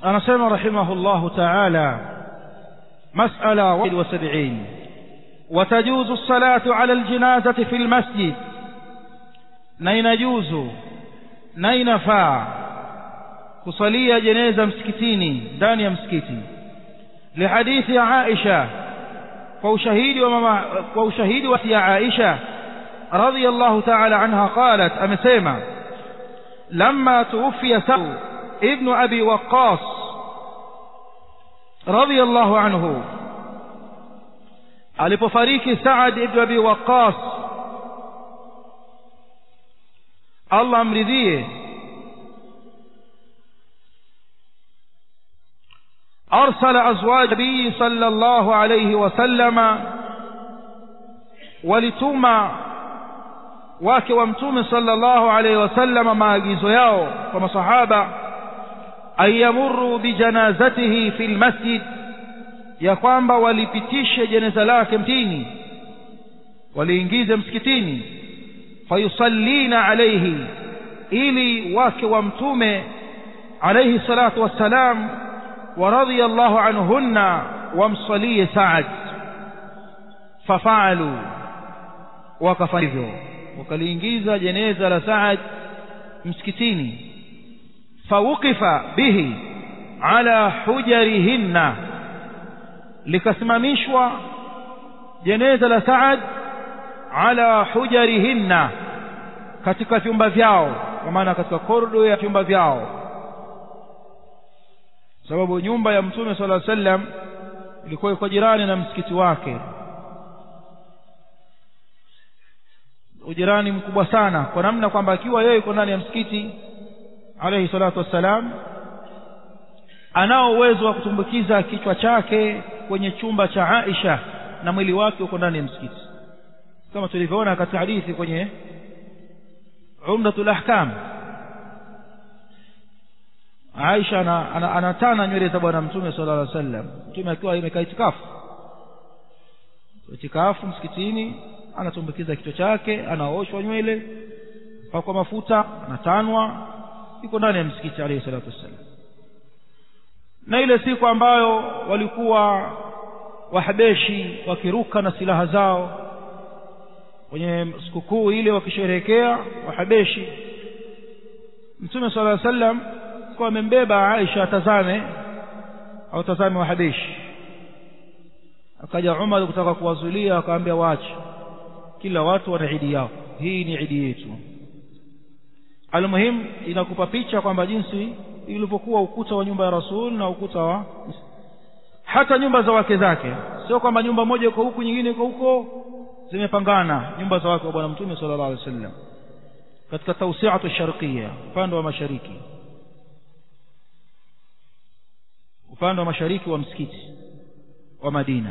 anasema rahimahullahu ta'ala mas'ala 71 watajuzu as-salatu 'ala al-janazati fi al-masjid na inajuzu na inafaa kusalia jeneza msikitini ndani ya msikiti lihadithi Aisha kwa ushahidi wa Aisha radhiyallahu ta'ala anha qalat amesema lamma tuwfiya Sa'd ibn Abi Waqqas radhiyallahu anhu alipofariki Sa'd ibn Abi Waqqas Allah amridhie أرسل أزواج النبي صلى الله عليه وسلم ولتما wake wa mtume sallallahu alayhi wasallam maagizo yao kwa masahaba ayamuru bijanazatihi fil masjid ya kwamba walipitishe jeneza lake mtini waliingize msikitini fayusallina alayhi ili wake wa mtume alayhi salatu wassalam wa radiyallahu anhunna wamsalie Sa'd fafa'alu wakafanya wakaliingiza jeneza la Sa'd msikitini fawqifa bihi ala hujarihinna likasimamishwa jeneza la Sa'd ala hujarihinna katika vyumba vyao kwa maana katika korido ya vyumba vyao sababu nyumba ya mtume sallallahu alaihi wasallam ilikuwa iko jirani na msikiti wake ujirani mkubwa sana kwa namna kwamba akiwa yeye yuko ndani ya msikiti alayhi salatu wassalam anao uwezo wa kutumbukiza kichwa chake kwenye chumba cha Aisha na mwili wake uko ndani ya msikiti kama tulivyoona katika hadithi kwenye Umdatul Ahkam Aisha anatana nywele za bwana mtume sallallahu alaihi wasallam mtume akiwa imekaa itikafu msikitini anatumbukiza kichwa chake anaoshwa nywele kwa mafuta anatanwa yuko ndani ya msikiti alayhi salatu wasallam na ile siku ambayo walikuwa wahabeshi wakiruka na silaha zao kwenye sikukuu ile wakisherehekea wahabeshi mtume sallallahu alaihi wasallam kwa amembeba Aisha atazame wahabeshi akaja Umar kutaka kuwazulia akaambia waache kila watu wana idi yao hii ni idi yetu almuhim inakupa picha kwamba jinsi ilivyokuwa ukuta wa nyumba ya Rasul na ukuta wa hata nyumba za wake zake sio kwamba nyumba moja iko huku nyingine iko huko zimepangana nyumba za wake wa bwana mtume sallallahu alaihi wasallam katika tawsi'atu sharqiyya upande wa mashariki upande wa mashariki wa msikiti wa Madina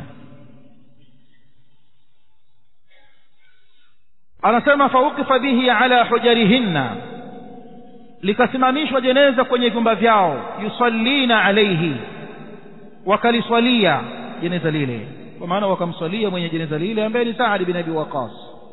anasema fawqifa bihi ala hujarihinna likasimamishwa jeneza kwenye vyumba vyao yusallina alayhi wakaliswalia jeneza lile kwa maana wakamswalia mwenye jeneza lile ambaye ni Sa'd bin Abi Waqqas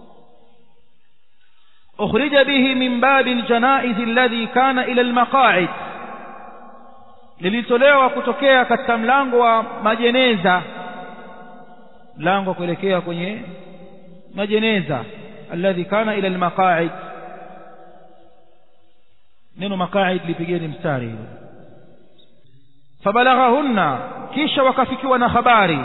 ukhrija bihi min babil janaiz alladhi kana ila almaqa'id lilitolewa kutokea katika mlango wa majeneza mlango kuelekea kwenye majeneza alladhi kana ila almaqa'id neno maqa'id lipigeni mstari hilo fabalaghahunna kisha wakafikiwa na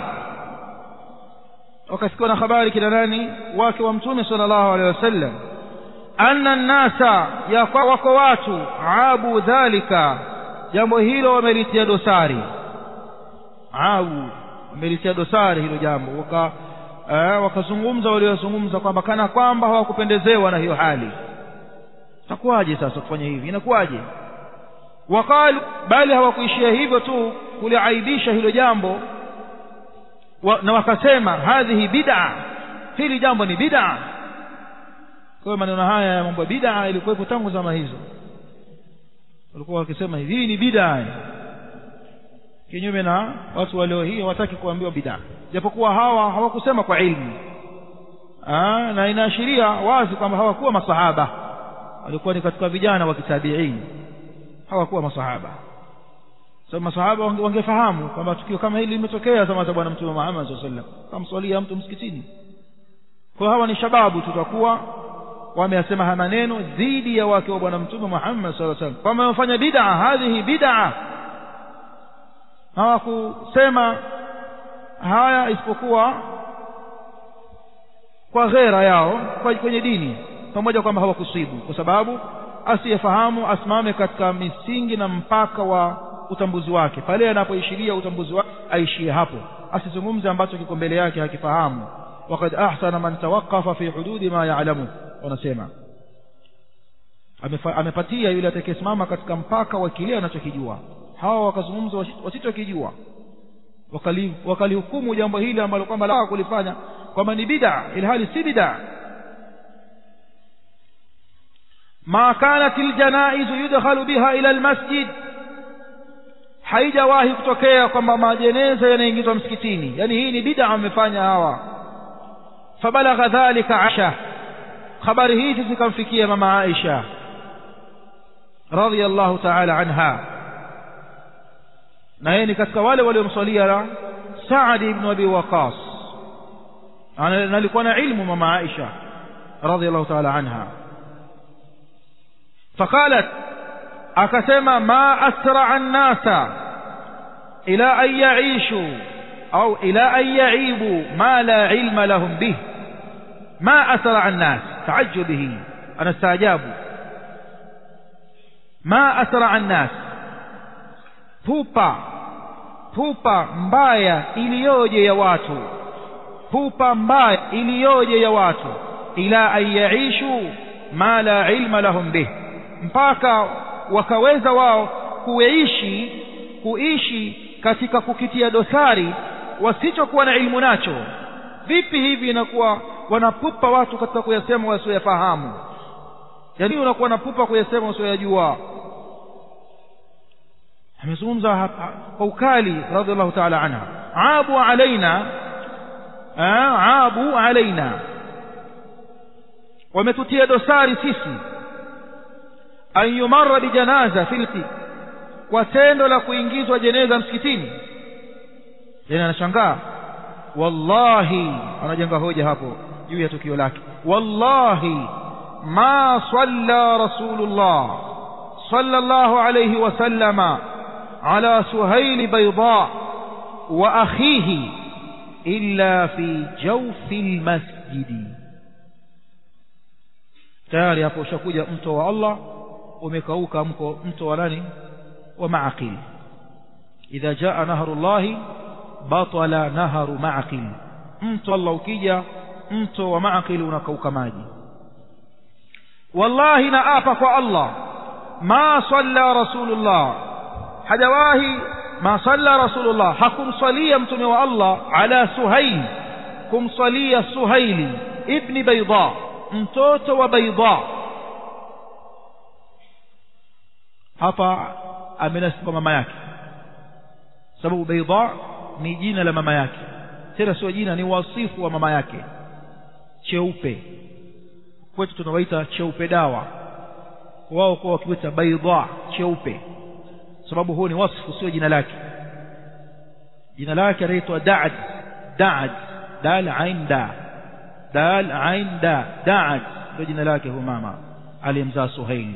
habari kila nani wake wa mtume sallallahu alaihi wasallam anna an-nasa wako watu abu dhalika jambo hilo wamelitia dosari hilo jambo wakazungumza waliozungumza kwamba kana kwamba hawakupendezewa na hiyo hali takuaje sasa kufanya hivi inakuaje waqalu bali hawakuishia hivyo tu kuliaibisha hilo jambo na wakasema hadhihi bid'a hili jambo ni bid'a kwa maneno haya ya mambo bid'a ilikuwa tangu zama hizo walikuwa wakisema hivi ni bid'a kinyume na watu walio hii hawataki kuambiwa bid'a japokuwa hawakusema kwa ilmu na inaashiria wazi kwamba hawakuwa masahaba walikuwa ni katika vijana wa kitabi'in hawakuwa masahaba Sasa masahaba wangefahamu kwamba tukio kama hili limetokea zama za bwana Mtume Muhammad sallallahu alaihi wasallam, kamswalia mtu msikitini. Kwa hawa ni shababu tutakuwa wameyasema haya maneno dhidi ya wake wa bwana Mtume Muhammad sallallahu alaihi wasallam, kama wafanya bid'a, hadhihi bid'a. Hawakusema haya isipokuwa kwa ghera yao kwenye dini, pamoja kwamba hawakusibu, kwa sababu asiyefahamu asimame katika misingi na mpaka wa utambuzi wake. Pale anapoishiria utambuzi wake aishie hapo, asizungumze ambacho kiko mbele yake hakifahamu. Waqad ahsana man tawaqqafa fi hududi ma ya'lamu, wanasema amepatia yule atakayesimama katika mpaka wa kile anachokijua. Hawa wakazungumza wasitokijua, wakalihukumu jambo hili ambalo kwamba la kulifanya kwamba ni bid'a, ilhali si bid'a. Ma kanat aljanaiz yudkhalu biha ila almasjid, haijawahi kutokea kwamba majeneza yanaingizwa msikitini. Yani hii ni bid'a wamefanya hawa. Fabalagha dhalika Aisha, habari hizi zikamfikia mama Aisha radhiyallahu ta'ala anha, na yeye ni katika wale waliomswalia Sa'd ibn Abi Waqqas. Alikuwa na ilmu mama Aisha radhiyallahu ta'ala anha. Faqalat, akasema ma asra'a an-nasa ila an ya'ishu au ila an ya'ibu ma la ilma lahum bih. ما أسرع الناس، تعجبه أنا استعجاب. ما أسرع الناس، pupa mbaya iliyoje ya watu, pupa mbaya iliyoje ya watu, ila an yaishu ma la ilma lahum bih, mpaka wakaweza wao kuishi katika kukitia dosari wasichokuwa na ilmu nacho. Vipi hivi inakuwa wanapupa watu katika kuyasema wasioyafahamu? Yani unakuwa napupa kuyasema wasioyajua. Amezungumza kwa ukali radhiallahu ta'ala anha. Abu alaina, wametutia dosari sisi, an yumarra bi janaza filti, kwa tendo la kuingizwa jeneza msikitini. Yeye anashangaa, wallahi, anajenga hoja hapo juu ya tukio lake. Wallahi ma salla rasulullah sallallahu alayhi wasallama ala Suhail bayda wa akhihi illa fi jawfi almasjidi. Tayari hapo ushakuja mto wa Allah umekauka, mto wa nani? Wa Ma'aqil. Idha jaa nahrullahi batala naharu Ma'aqil. Mto Allah ukija, mto wa Ma'aqil unakauka maji. Wallahi naapa kwa Allah, ma salla rasulullah, hajawahi ma salla rasulullah, hakumsalia mtume wa Allah ala Suhail, kumsalia Suhaili ibn Bayda, mtoto wa Bayda. Hapa amenasibu kwa mama yake, sababu Bayda ni jina la mama yake, tena sio jina, ni wasifu wa mama yake. Cheupe, kwetu tunawaita cheupe dawa, wao kwa wakiita Bayda, cheupe, sababu huo ni wasifu, sio jina lake. Jina lake anaitwa Da'ad, dal ain da, Da'ad ndio jina lake. Huyo mama alimzaa Suhail,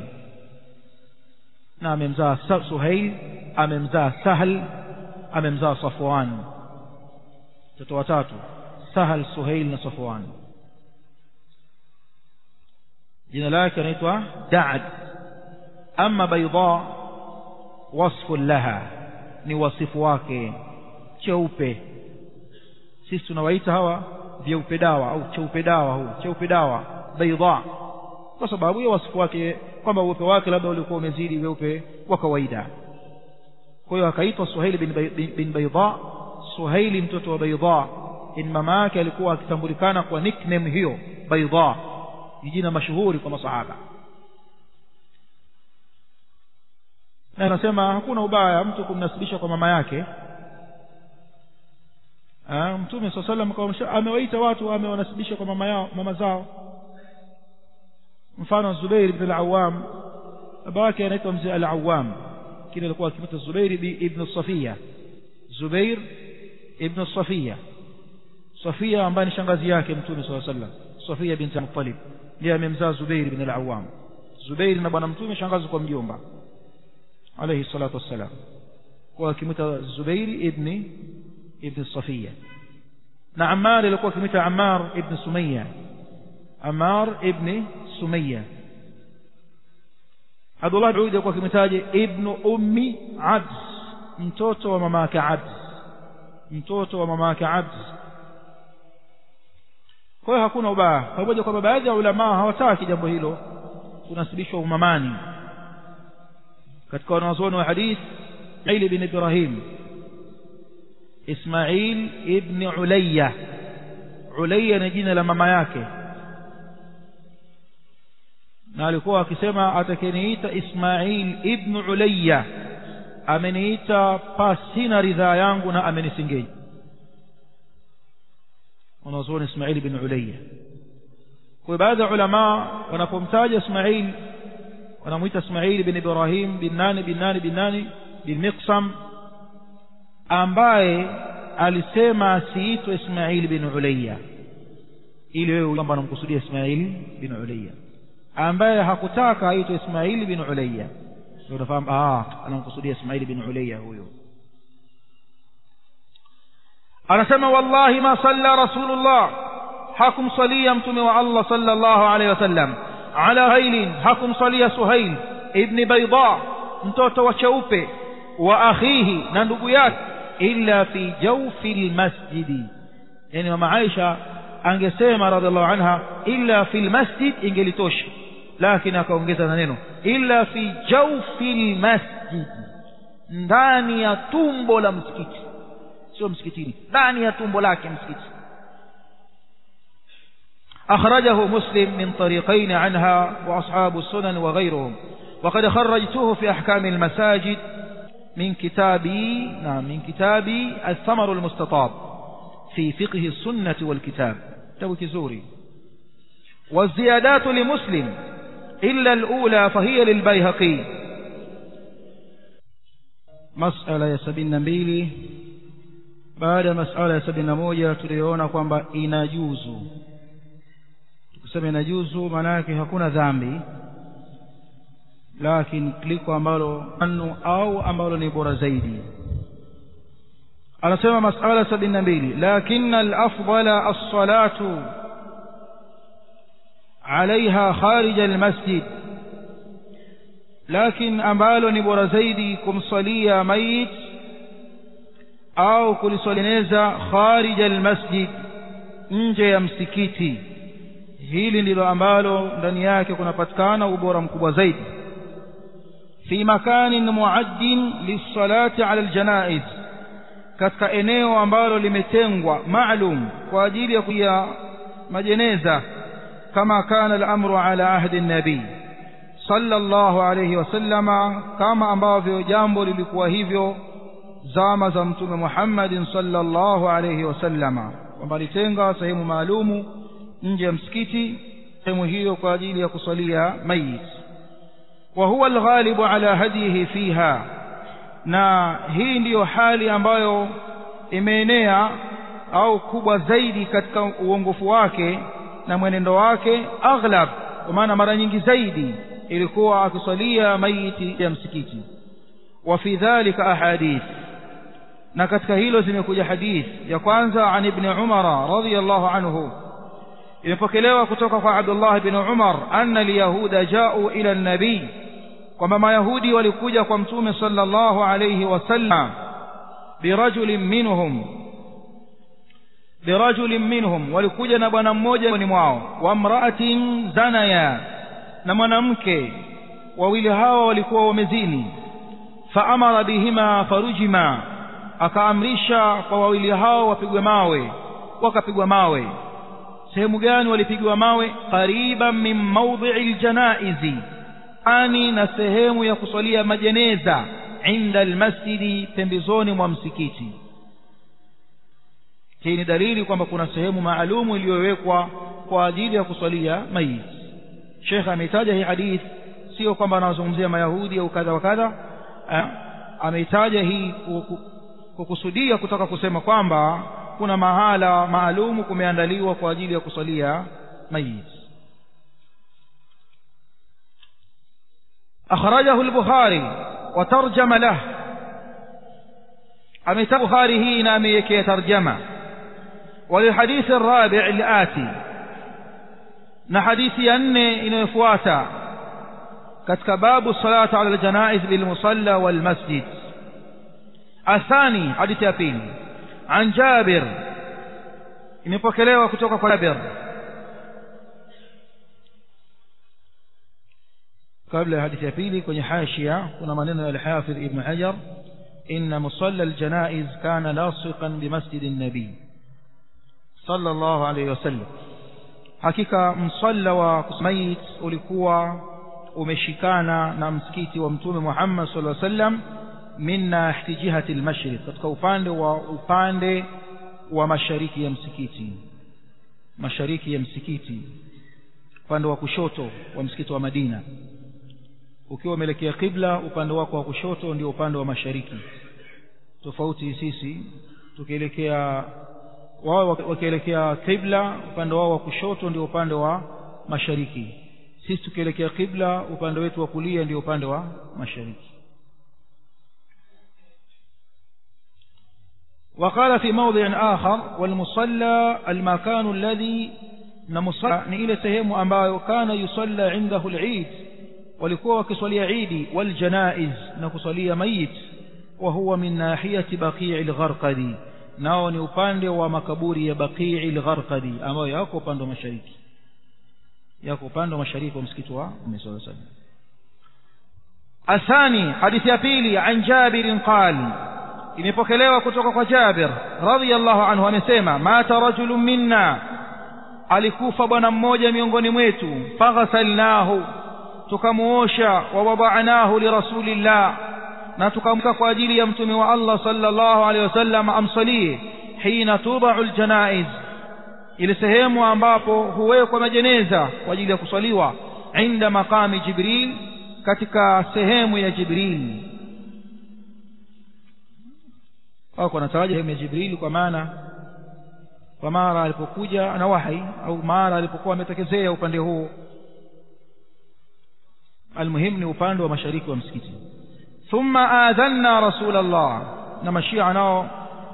na amemzaa Suhail, amemzaa Sahal, amemzaa Safwan, watoto watatu: Sahal, Suhail na Safwan. jina lake anaitwa Da'ad. Amma Bayda wasfu laha, ni wasifu wake, cheupe. Sisi tunawaita hawa vyeupe dawa au cheupe dawa, huu cheupe dawa Bayda, kwa sababu ya wasifu wake, kwamba upe wake labda ulikuwa umezidi weupe wa kawaida. Kwa hiyo akaitwa Suhail bin Bayda, Suhaili mtoto wa Bayda. Mama yake alikuwa akitambulikana kwa nickname hiyo Bayda, ni jina mashuhuri kwa masahaba. Na anasema hakuna ubaya mtu kumnasibisha kwa mama yake. Mtume sallallahu alayhi wasallam amewaita watu, amewanasibisha kwa mama zao. Mfano Zubair ibn al-Awwam, baba yake anaitwa Mzee al-Awwam, kile alikuwa akimuita Zubair ibn Safiya. Zubair ibn Safiya, Safiya ambaye ni shangazi yake Mtume sallallahu alaihi wasallam. Safiya binti Muttalib ndiye amemzaa Zubair ibn al-Awwam. Zubair na bwana Mtume shangazi kwa mjomba alayhi salatu wassalam, kwa akimuita Zubair ibn Safiya. Na Ammar alikuwa akimuita Ammar ibn Sumayya, Ammar ibn Sumayya. Abdullah ibn Ubayd alikuwa akimtaje ibn ummi Abd, mtoto wa mama yake Abd, mtoto wa mama yake Abd. Kwa hiyo hakuna ubaya, pamoja kwa baadhi ya ulama hawataki jambo hilo kunasibishwa umamani. Katika wanazuoni wa hadith, Ismail ibn Ibrahim, Ismail ibn Ulayya, Ulayya ni jina la mama yake, na alikuwa akisema atakayeniita Ismail ibn Ulayya ameniita pasina ridhaa yangu na amenisingenya. Wanazuoni Ismail ibn Ulayya. Kwa baadhi ya ulama wanapomtaja Ismail wanamuita Ismail ibn Ibrahim bin Miqsam, ambaye alisema asiitwe Ismail bin Ulayya, ili wewe kwamba anamkusudia Ismail bin Ulayya, ambaye hakutaka aitwe Ismail bin Ulayya. Ndio unafahamu anamkusudia Ismail bin Ulayya huyo. Anasema wallahi ma salla Rasulullah, hakum salia mtume wa Allah sallallahu alayhi wasallam, ala Hail, hakum salia Suhail ibn Bayda, mtoto wa cheupe, wa akhihi, na ndugu yake, illa fi jawfi almasjid. Yani mama Aisha angesema radhiallahu anha illa fi almasjid ingelitosha, lakini akaongeza na neno illa fi jawfi almasjid, ndani ya tumbo la msikiti, sio msikitini, ndani ya tumbo lake msikiti. أخرجه مسلم من طريقين عنها وأصحاب السنن وغيرهم، وقد خرجته في أحكام المساجد من كتابي الثمر المستطاب في فقه السنة والكتاب توكزوري. والزيادات لمسلم إلا الأولى فهي للبيهقي. مسألة ya 72 baada ya masala ya 71 tuliona kwamba inajuzu. Tukisema inajuzu maana yake hakuna dhambi, lakini liko ambalo ambalo ni bora zaidi. Anasema masala 72, lakinna al-afdala as-salatu عليها خارج المسجد، لكن ambalo ni bora zaidi kumsalia mayit au kulisoleneza kharij almasjid, nje ya msikiti. Hili ndilo ambalo ndani yake kunapatikana ubora mkubwa zaidi. fi makanin muaddin lisalati ala aljanaiz, katika eneo ambalo limetengwa maalum kwa ajili ya kuya majeneza, kama kana al-amru ala ahdi an-nabi sallallahu alayhi wasallama, kama ambavyo jambo lilikuwa hivyo zama za mtume Muhammad sallallahu alayhi wasallama, kwamba alitenga sehemu maalumu nje ya msikiti, sehemu hiyo kwa ajili ya kusalia mayit. wa huwa al-ghalibu ala hadihi fiha, na hii ndiyo hali ambayo imeenea au kubwa zaidi katika uongofu wake na mwenendo wake. Aghlab, kwa maana mara nyingi zaidi ilikuwa akisalia maiti ya msikiti. wa fi dhalika ahadith, na katika hilo zimekuja hadith. ya kwanza an ibn Umar radhiyallahu anhu, imepokelewa kutoka kwa Abdullah ibn Umar, anna al-yahuda ja'u ila an-nabi, kwamba mayahudi walikuja kwa mtume sallallahu alayhi wasallam, birajulin minhum, walikuja na bwana mmoja miongoni mwao, wa mra'atin zanaya, na mwanamke, wawili hawa walikuwa wamezini. fa amara bihima farujima, akaamrisha kwa wawili hao wapigwe mawe, wakapigwa mawe. Sehemu gani walipigwa mawe? qariban min mawdhi'il janaizi, ani na sehemu ya kusalia majeneza, inda almasjidi, pembezoni mwa msikiti. Hii ni dalili kwamba kuna sehemu maalumu iliyowekwa kwa ajili ya kusalia maiti. Sheikh ametaja hii hadith sio kwamba anazungumzia mayahudi au kadha wa kadha, ameitaja hii kukusudia kutaka kusema kwamba kuna mahala maalumu kumeandaliwa kwa ajili ya kusalia mayit. akhrajahu al-Bukhari wa tarjama lahu, ametaja Bukhari hii na ameiwekea tarjama. وللحديث الرابع الآتي، na hadithi ya 4 inayofuata katika babu salatu ala aljanaiz bil musalla wal masjid. athani, hadithi ya pili, an Jabir, imepokelewa kutoka kwa Jabir. kabla ya hadithi ya pili kwenye hashia kuna maneno ya al-Hafidh Ibn Hajar, inna musalla aljanaiz kana lasiqan bi masjid an-nabi sallallahu alayhi wasallam, hakika msalla wa mayit ulikuwa umeshikana na msikiti wa mtume Muhammad sallallahu alayhi wasallam, minna ihtijihati al-mashriq, katika upande wa mashariki ya msikiti, mashariki ya msikiti, upande wa kushoto wa msikiti wa Madina. Ukiwa umeelekea qibla, upande wako wa kushoto ndio upande wa mashariki. Tofauti sisi tukielekea, wao wakielekea qibla, upande wao wa kushoto ndio upande wa mashariki. Sisi tukielekea qibla, upande wetu wa kulia ndio upande wa mashariki. وقال في موضع آخر والمصلى المكان الذي نمصلى إلى سهم ambayo kana yusalla indahu al-Eid, walikuwa wakiswalia Eid, والجنائز nakusalia mayit, وهو من ناحية بقيع الغرقدي, nao ni upande wa makaburi ya Baqi' al-Gharqadi ambayo yako upande wa mashariki, yako upande wa mashariki wa msikiti wa Mtume sallallahu alayhi wasallam. athani, hadithi ya pili, an Jabir qali, imepokelewa kutoka kwa Jabir radhiyallahu anhu, amesema mata rajulun minna, alikufa bwana mmoja miongoni mwetu, faghasalnahu, tukamuosha, wa wada'nahu li rasulillah, na tukamka kwa ajili ya mtume wa Allah sallallahu alayhi wasallam amsalie, hina tudau aljanaiz, ile sehemu ambapo huwekwa majeneza kwa ajili ya kuswaliwa, inda maqami Jibril, katika sehemu ya Jibril. au kwa nataja sehemu ya Jibril kwa maana kwa mara alipokuja na wahi au mara alipokuwa ametokezea upande huu. Almuhim ni upande wa mashariki wa msikiti. Thumma adhanna Rasulullah, na mashia nao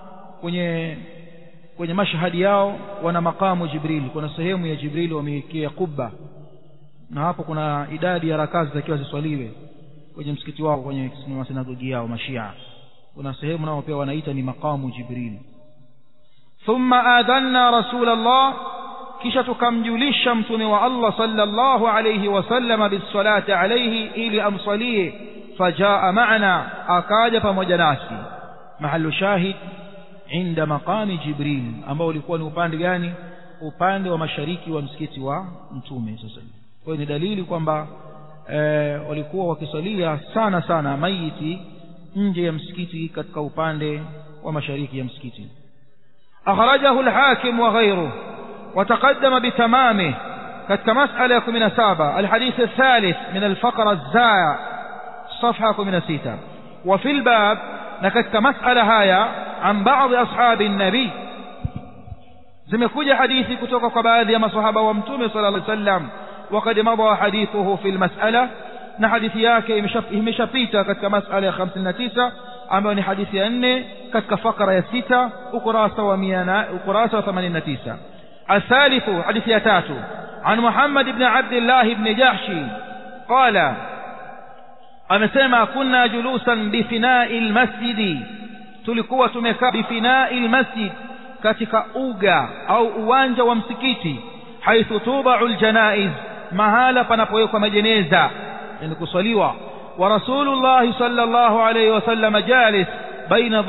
kwenye mashahadi yao wana makamu Jibril, kuna sehemu ya Jibril wameikia kubba, na hapo kuna idadi ya rakazi zakiwa ziswaliwe kwenye msikiti wao, kwenye sinagogi yao mashia kuna sehemu nao pia wanaita ni makamu Jibril. Thumma adhanna Rasulullah, kisha tukamjulisha mtume wa Allah sallallahu alayhi wasallam bisalati alayhi, ili amsalie. Fajaa maana, akaja pamoja nasi. Mahallu shahid inda maqami Jibril, ambao ulikuwa ni upande gani? Upande wa mashariki wa msikiti wa mtume sasa. Kwa hiyo ni dalili kwamba walikuwa wakisalia sana sana maiti nje ya msikiti katika upande wa mashariki ya msikiti. akhrajahu al-Hakim wa ghayruhu وتقدم بتمامه katika mas'ala ya 17 الحديث الثالث من الفقرة الزايا صفحة 16. وفي الباب na katika mas'ala haya عن بعض أصحاب النبي, zimekuja hadithi kutoka kwa baadhi ya maswahaba wa mtume sallallahu alaihi wasallam. وقد مضى حديثه في المسألة, na hadithi yake imeshapita katika mas'ala ya 59 ambayo ni hadithi ya 4 katika fakra ya 6 ukurasa wa 89. الثالث حديث ياتاتو عن محمد بن عبد الله بن جحش قال أمسما كنا جلوسا بفناء المسجد, tulikuwa tumekaa بفناء المسجد, katika uga au uwanja wa msikiti, haithu tubau aljanaiz, mahala panapowekwa majeneza yani kusaliwa. wa rasulullah sallallahu alayhi wasallam jalis baina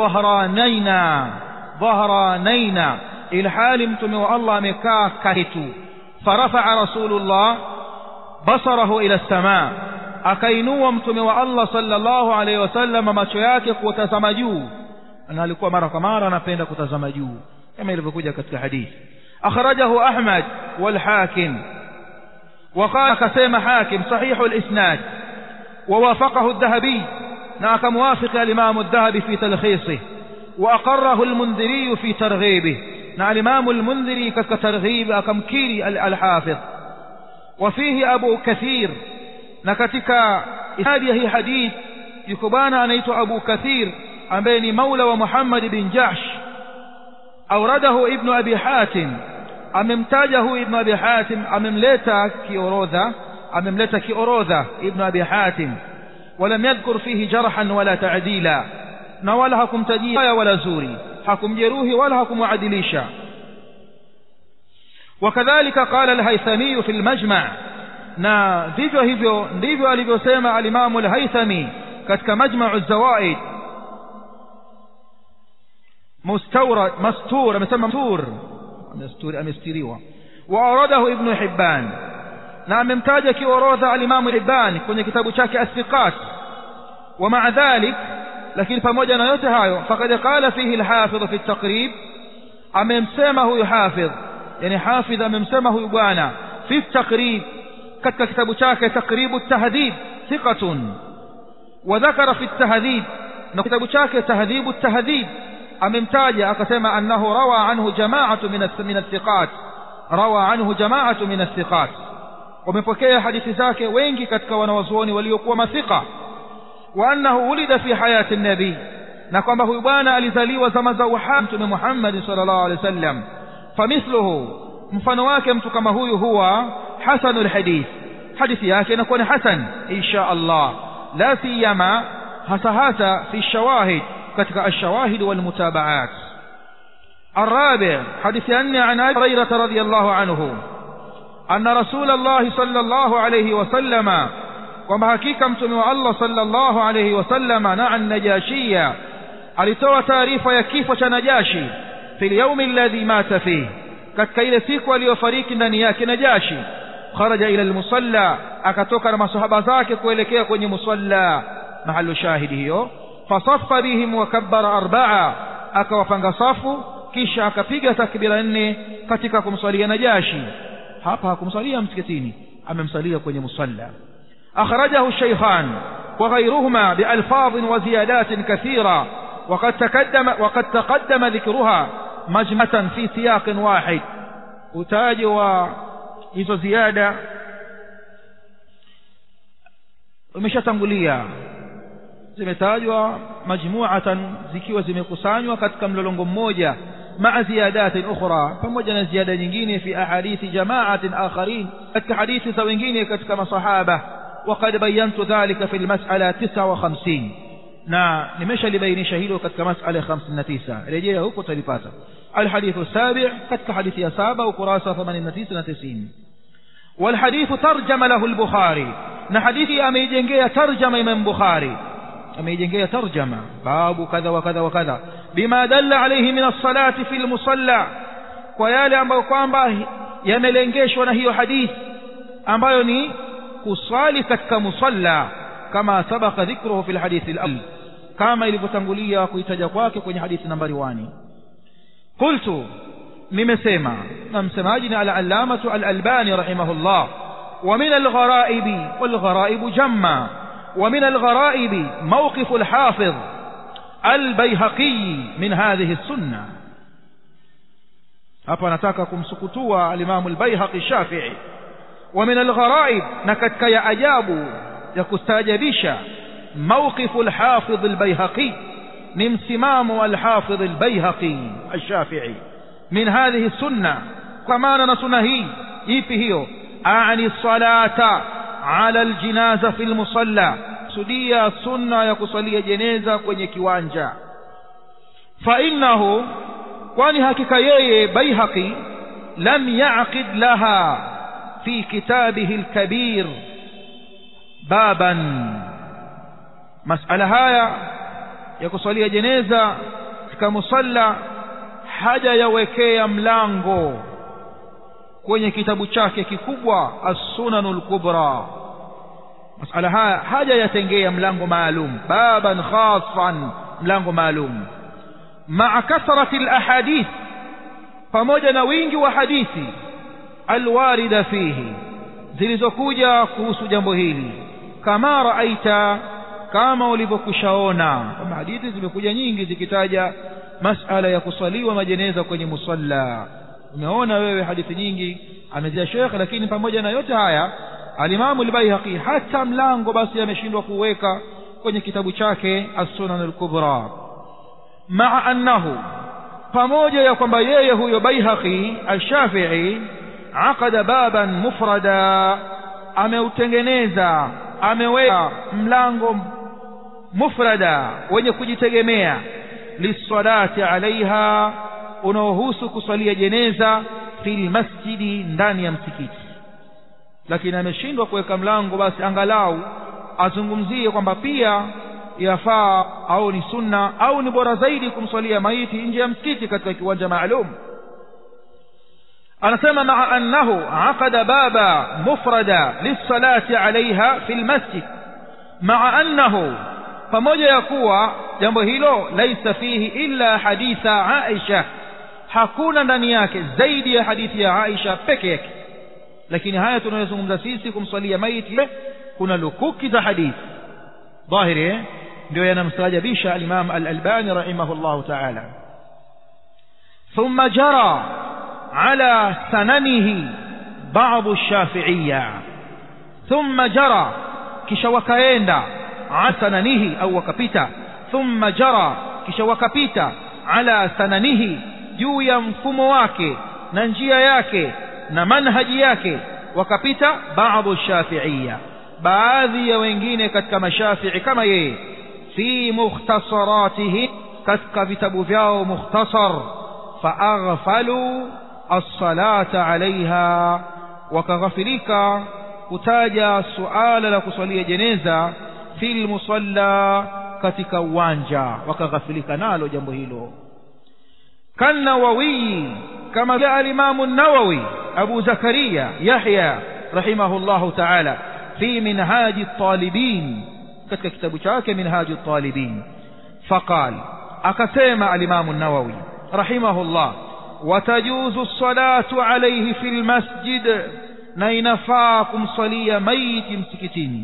dhahranaina, ilhali mtume wa Allah amekaa karitu. Farafa'a rasulullah basarahu ila as-samaa, akainua mtume wa Allah sallallahu alayhi wasallam macho yake kutazama juu, na alikuwa mara kwa mara anapenda kutazama juu kama ilivyokuja katika hadithi. akhrajahu Ahmad wal Hakim, وقال كسيم حاكم صحيح الإسناد, ووافقه الذهبي موافق الإمام الذهبي في تلخيصه وأقره المنذري في ترغيبه الإمام المنذري كترغيب أكمكيري الحافظ وفيه أبو كثير نكتك هذه حديث يكبانا أنيت أبو كثير عن بين مولى ومحمد بن جحش أورده ابن أبي حاتم أممتاجه ابن أبي حاتم أمملتا كيوروذا ابن أبي حاتم ولم يذكر فيه جرحا ولا تعديلا ولا حكم تجيئا ولا زوري حكم جروه ولا حكم عدليشا وكذلك قال الهيثمي في المجمع vivyo hivyo ndivyo alivyosema al-Imam al-Haythami katika Majma' az-Zawaid mastur amesema amestiriwa wa ibn Hibban na amemtaja kiorodha al-Imam Hibban kwenye kitabu chake As-Siqat wa ma'a dhalik lakini pamoja na yote hayo faqad qala fihi al-Hafidh fi at-Taqrib amemsema huyu hafidh yani hafidh amemsema huyu bwana fi at-Taqrib katika kitabu chake Taqrib at-Tahdhib thiqatun wa dhakara fi at-Tahdhib na kitabu chake Tahdhib at-Tahdhib amemtaja akasema annahu rawa anhu jama'atu min as-thiqat min as-thiqat wamepokea hadithi zake wengi katika wanawazuoni waliokuwa mathiqa wa annahu ulida fi hayati an-nabi na kwamba huyu bwana alizaliwa zama za uhai Mtume Muhammad sallallahu alaihi wasallam famithluhu mfano wake mtu kama huyu huwa hasanul hadith hadithi yake inakuwa ni hasan insha Allah la siyama hasa fi shawahid katika ash-shawahid wal mutaba'at الرابع حديث عن أبي هريرة رضي الله عنه أن رسول الله صلى الله عليه وسلم وما حقيقة متمع الله صلى الله عليه وسلم نعى النجاشية alitoa taarifa ya kifo cha Najashi fil yawm alladhi mata fihi katika ile siku aliyofariki ndani yake Najashi kharaja ila almusalla akatoka na masahaba zake kuelekea kwenye musalla mahallu shahidi hiyo fasaffa bihim wa kabbara arba'a akawapanga safu kisha akapiga takbira 4 katika kumswalia Najashi hapa hakumswalia msikitini amemsalia kwenye musalla akhrajahu shaykhan wa ghayruhuma bi alfaz wa ziyadat kathira وقد تقدم ذكرها مجمة في سياق واحد utaji wa hizo ziada umeshatangulia zimetajwa majmu'atan zikiwa zimekusanywa katika mlolongo mmoja ma'a ziyadatin ukhra pamoja na ziada nyingine fi ahadithi jama'atin akharin katika hadithi za wengine katika masahaba وقد بينت ذلك في المسألة 59 na nimeshalibainisha hilo katika masala 59 rejea huko utalipata alhadithu sabi' katika hadithi ya 7 ukurasa 89 na 90 والحديث ترجم له البخاري na hadithi ameijengea tarjama Imam Bukhari ameijengea tarjama babu kadha wa kadha wa kadha bima dalla alayhi min as-salati fil musalla kwa yale ambayo kwamba yamelengeshwa na hiyo hadithi ambayo ni kusali katika musalla kama sabaka dhikruhu fil hadithi al-awwal kama ilivyotangulia kuitaja kwake kwenye hadithi nambari 1 qultu nimesema na msemaji ni al-allamatu al-albani rahimahullah wa min al-gharaib wal-gharaib jamma wa min al-gharaib mawqif al-hafiz al-bayhaqi min hadhihi as-sunnah hapa nataka kumsukutua al-imam al-bayhaqi shafi'i wa min al-gharaib na katika ya ajabu ya kustaajabisha موقف الحافظ البيهقي من سمام الحافظ البيهقي الشافعي من هذه السنة كما نسنهي يبهيو أعني الصلاة على الجنازة في المصلى سدية سنة يكسلية جنازة kwenye kiwanja فإنه kwani hakika yeye Baihaqi lam ya'qid laha fi kitabihi al-kabir baban masala haya ya kusalia jeneza katika musalla haja yawekea mlango kwenye kitabu chake kikubwa as-sunanul kubra masala haya haja yatengea mlango maalum baban khasan mlango maalum ma'a kasrati al-ahadith pamoja na wingi wa hadithi alwarida fihi zilizokuja kuhusu jambo hili kama raaita kama ulivyokushaona kama hadithi zimekuja nyingi zikitaja masala ya kuswaliwa majeneza kwenye musalla. umeona wewe hadithi nyingi amezia Sheikh, lakini pamoja na yote haya al-Imam al-Baihaqi hata mlango basi ameshindwa kuweka kwenye kitabu chake As-Sunan al-Kubra, maa annahu, pamoja ya kwamba yeye huyo Baihaqi al-Shafi'i aqada baban mufrada, ameutengeneza ameweka mlango mufrada wenye kujitegemea, lisalati alaiha, unaohusu kusalia jeneza fil masjidi, ndani ya msikiti. Lakini ameshindwa kuweka mlango basi angalau azungumzie kwamba pia yafaa au ni sunna au ni bora zaidi kumsalia maiti nje ya msikiti katika kiwanja maalum. anasema maa annahu aqada baba mufrada lisalati alaiha fil masjid, maa annahu, pamoja ya kuwa jambo hilo laisa fihi illa haditha Aisha, hakuna ndani yake zaidi ya hadithi ya Aisha peke yake. Lakini haya tunayozungumza sisi kumsalia maiti kuna lukuki za hadithi dhahiri, ndio yanamstajabisha al-Imam al-Albani rahimahullahu ta'ala. thumma jara ala sananihi ba'd ash-Shafi'iyya, thumma jara, kisha wakaenda, sananihi au wakapita, thumma jara, kisha wakapita, ala sananihi, juu ya mfumo wake na njia yake na manhaji yake, wakapita baadhi shafi'iyya, baadhi ya wengine katika mashafi'i kama yeye, fi mukhtasaratihi, katika vitabu vyao mukhtasar, faaghfalu as-salata alaiha, wakaghafilika kutaja suala la kusalia jeneza fil musalla, katika uwanja, wakaghafilika nalo jambo hilo. كالنووي، كما جاء الإمام النووي أبو زكريا يحيى رحمه الله تعالى في منهاج الطالبين، كتاب شاك منهاج الطالبين، فقال أكسم الإمام النووي رحمه الله: وتجوز الصلاة عليه في المسجد، نينفاكم صلي ميت مسكتين،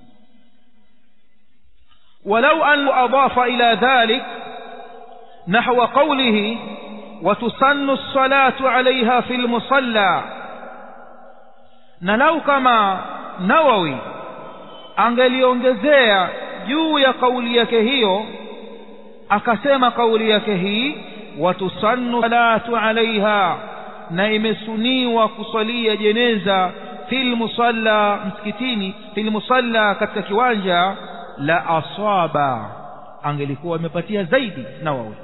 ولو أن أضاف إلى ذلك نحو قوله: وتسن الصلاة عليها في المصلى، نلو كما نووي angeliongezea juu ya kauli yake hiyo, akasema kauli yake hii watusannu salatu alaiha, na imesuniwa kusalia jeneza fil musalla, msikitini, fil musalla, katika kiwanja, la asaba, angelikuwa amepatia zaidi Nawawi.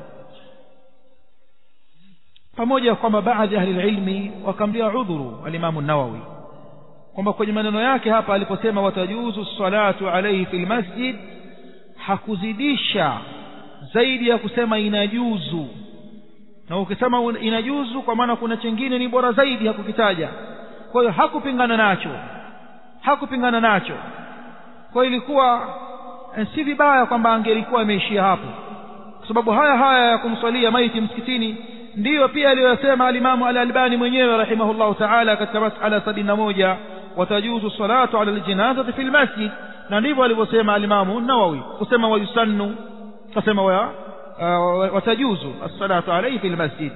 Pamoja kwamba baadhi ya ahli ilmi wakamlia udhuru al-Imam Nawawi kwamba kwenye maneno yake hapa aliposema watajuzu salatu alayhi fil masjid, hakuzidisha zaidi ya kusema inajuzu, na ukisema inajuzu kwa maana kuna chengine ni bora zaidi hakukitaja. Kwa hiyo hakupingana nacho. Kwa hiyo ilikuwa si vibaya kwamba angelikuwa ameishia hapo, kwa sababu haya ya kumswalia maiti msikitini ndiyo pia aliyosema al-Imam al-Albani mwenyewe rahimahullahu ta'ala katika mas'ala 71, watajuzu salatu ala al-janazati fil masjid, na ndivyo alivyosema al-Imam an-Nawawi kusema wayusannu, kusema watajuzu as-salatu alayhi fil masjid.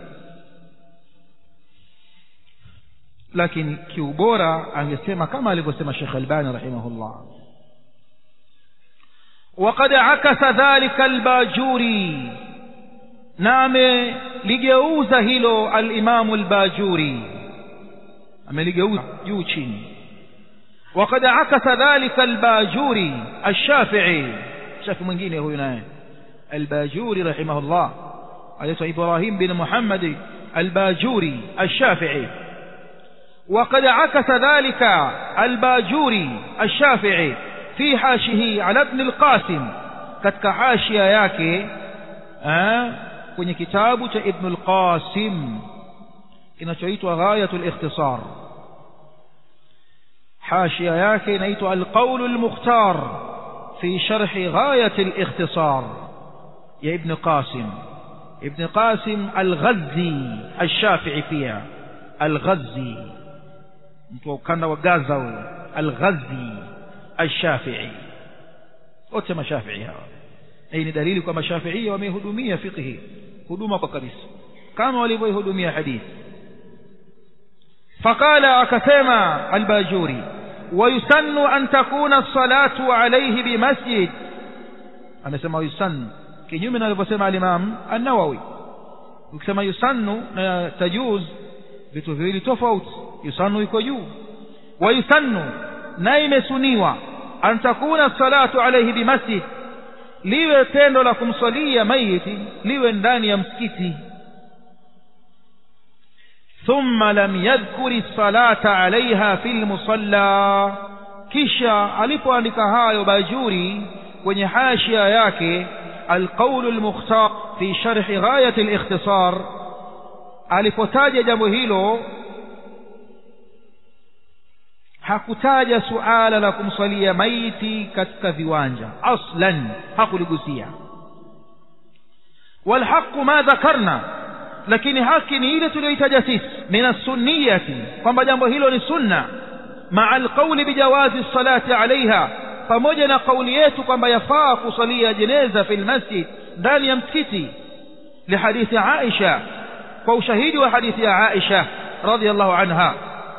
Lakini kiubora angesema kama alivyosema Sheikh Albani rahimahullah. وقد عكس ذلك الباجوري، نعم ligeuza hilo al-Imam al-Bajuri, ameligeuza juu chini. وقد عكس ذلك الباجوري الشافعي، shafi mwingine huyu naye al-Bajuri rahimahullah, anaitwa Ibrahim bin Muhammad al-Bajuri al-Shafi'i. وقد عكس ذلك الباجوري الشافعي في حاشيه على ابن القاسم، katika hashia yake kwenye kitabu cha Ibn al-Qasim kinachoitwa Ghayatul Ikhtisar, hashia yake inaitwa Al-Qawl al-Mukhtar fi sharh Ghayatul Ikhtisar ya Ibn Qasim. Ibn Qasim al-Ghazzi al-Shafi'i, pia al-Ghazzi, mtu wa ukanda wa Gaza, al-Ghazzi al-Shafi'i. wote mashafi'i hawa. Hii ni dalili kwamba Shafi'i wamehudumia fiqh huduma kwa kabisa kama walivyohudumia hadithi. Faqala akasema al-Bajuri wayusannu an takuna as-salatu alayhi bimasjid, amesema yusannu kinyume na alivyosema al-Imam an-Nawawi. Ukisema yusannu na tajuz vitu viwili tofauti. Yusannu iko juu, wayusannu na imesuniwa an takuna as-salatu alayhi bimasjid, liwe tendo la kumsalia maiti liwe ndani ya msikiti. Thumma lam yadhkuri as-salata alayha fil musalla, kisha alipoandika hayo Bajuri kwenye hashia yake al-qawl al-mukhtar fi sharh ghayat al-ikhtisar, alipotaja jambo hilo hakutaja suala la kumsalia maiti katika viwanja aslan, hakuligusia. Wal haqqu ma dhakarna, lakini haki ni ile tuliyoitaja sisi min as-sunniyati, kwamba jambo hilo ni sunna, ma'a al-qawli bijawazi as-salati alayha, pamoja na kauli yetu kwamba yafaa kusalia jeneza fil masjid, ndani ya msikiti, li hadithi Aisha, kwa ushahidi wa hadithi ya Aisha radhiyallahu anha.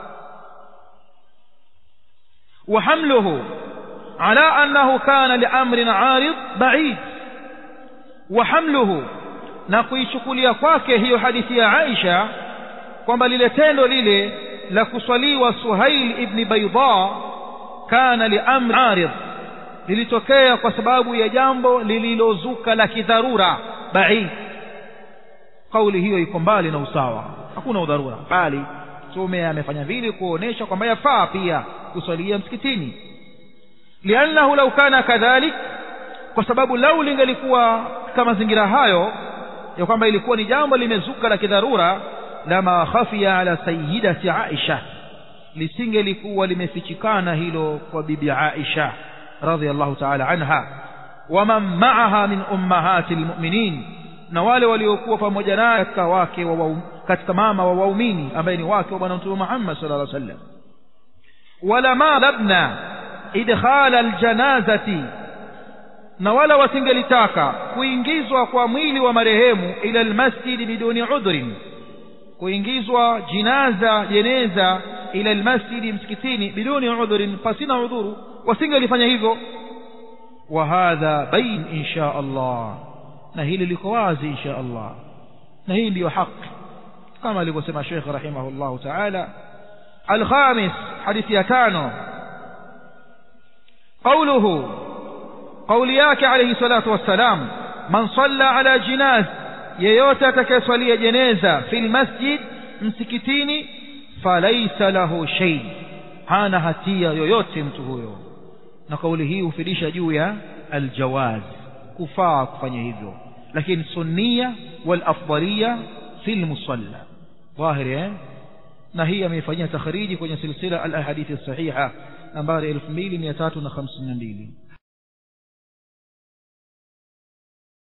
وحمله على أنه كان لأمر عارض بعيد، وحمله نقيشكليا kwake hiyo hadithi ya Aisha kwamba lile tendo lile la kuswaliwa Suhail ibn Bayda kana liamr arid, lilitokea kwa sababu ya jambo lililozuka la kidharura baid. Kauli hiyo iko mbali na usawa, hakuna udharura, bali Mtume amefanya vile kuonesha kwamba yafaa pia kusalia msikitini. Liannahu law kana kadhalik, kwa sababu lau lingelikuwa kama mazingira hayo ya kwamba ilikuwa ni jambo limezuka la kidharura, lama khafiya ala sayyidati Aisha, lisingelikuwa limefichikana hilo kwa bibi Aisha radhiyallahu ta'ala anha, wa man ma'aha min ummahatil mu'minin, na wale waliokuwa pamoja naye katika wake katika mama wa waumini ambaye ni wake wa bwana Mtume Muhammad sallallahu alaihi wasallam. Wala ma labna idkhala aljanazati, na wala wasingelitaka kuingizwa kwa mwili wa marehemu ila almasjid biduni udhrin, kuingizwa jeneza ila almasjid msikitini biduni udhrin, pasina udhuru, wasingelifanya hivyo. Wa hadha bayn insha Allah, na hili liko wazi insha Allah, na hii ndio haki kama alivyosema Sheikh rahimahullah ta'ala. الخامس حديث يتانو قوله قولياك عليه الصلاة والسلام من صلى على جناز ييوتا تكسولي جنازة في المسجد مسكتيني فليس له شيء، هانا هتيا يويوتي متهويو. نقوله يفديش جويا الجواز كفاء كفاني هذو، لكن سنية والأفضلية في المصلى ظاهر na hii ameifanyia takhriji kwenye silsila al-ahadithi as-sahiha nambari 2352.